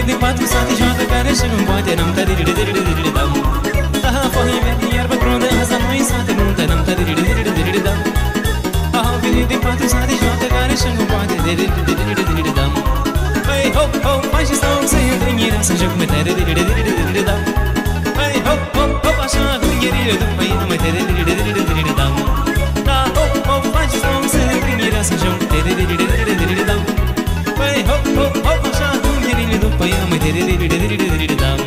de 4 sate joacă care și nu poate n-am tădiriridiriridam. Aha, fohi verde, iarbă crudă, asta nu-i sate nuntă, n-am tădiriridiriridam. Aha, vine de 4 sate joacă care și nu poate tădiriridiriridam. Hai, hop, hop, hai și stau să intri în irea să joc mai tădiriridiriridam. Hai, hop, hop, hop, așa cu gherile după ea mai tădiriridiriridam. Da, hop, hop, hai și stau să intri în irea să joc tădiriridiriridam. Hai, hop, hop, hop, așa cu gherile după ea mai tădiriridiriridam.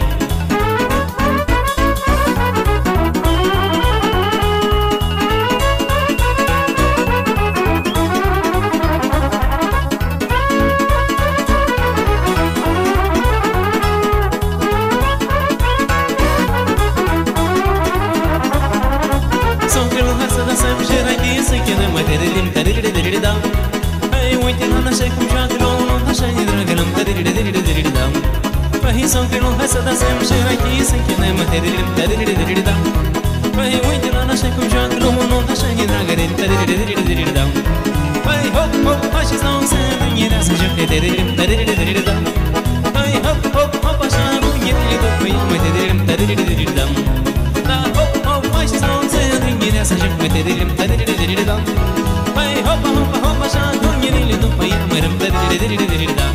São que não vai se dar sempre cheira aqui sem que nem matéria tadiriridiriridam. Vai uite la nașa cum joacă lumul nu așa ni dragăre tadiriridiriridam. Vai hop hop hai și stau să înghirea să joc tadiriridiriridam. Vai hop hop hop așa cu gherile după ea mai tadiriridiriridam. Da hop hop hai și stau să înghirea să joc tadiriridiriridam. Vai hop hop hop așa cu gherile după ea mai tadiriridiriridam.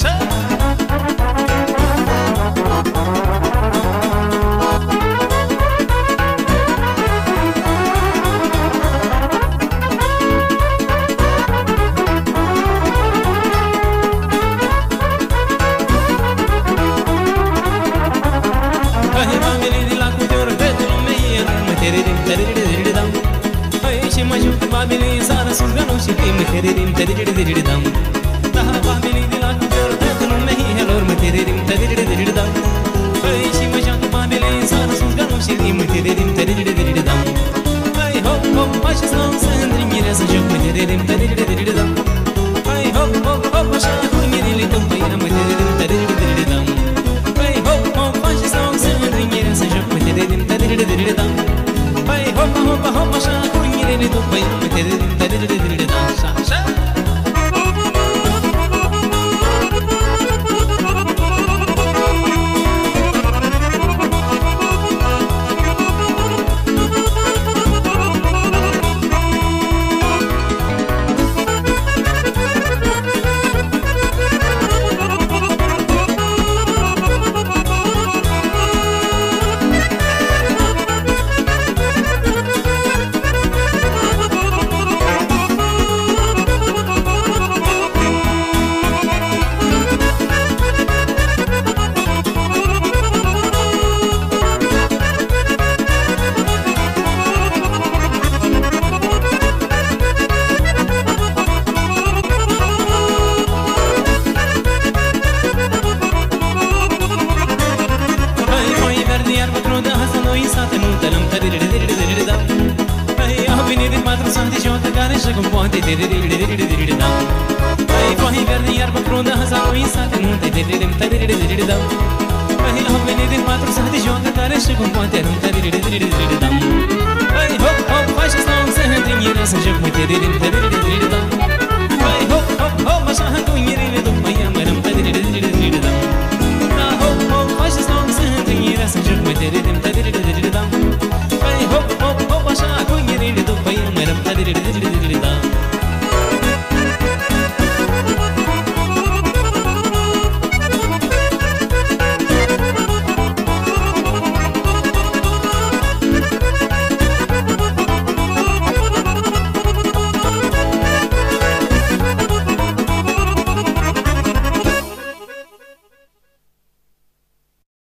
Tadiriridiriridam. Daha babili dila kudur tadunu mehi helor tadiriridiriridam. Hai și mă joacă babili sara sus ganu și rim tadiriridiriridam. Hai hop hop hai și stau să îndrimirea să joc tadiriridiriridam. Hai hop hop hop așa cu mirile după ea tadiriridiriridam. Hai hop hop hai și stau să îndrimirea să joc tadiriridiriridam. Hai hop hop hop așa cu mirile după ea tadiriridiriridam. Tadiriridiriridam. Vai lá, venir de 4 sate joga, cara, chega poate, não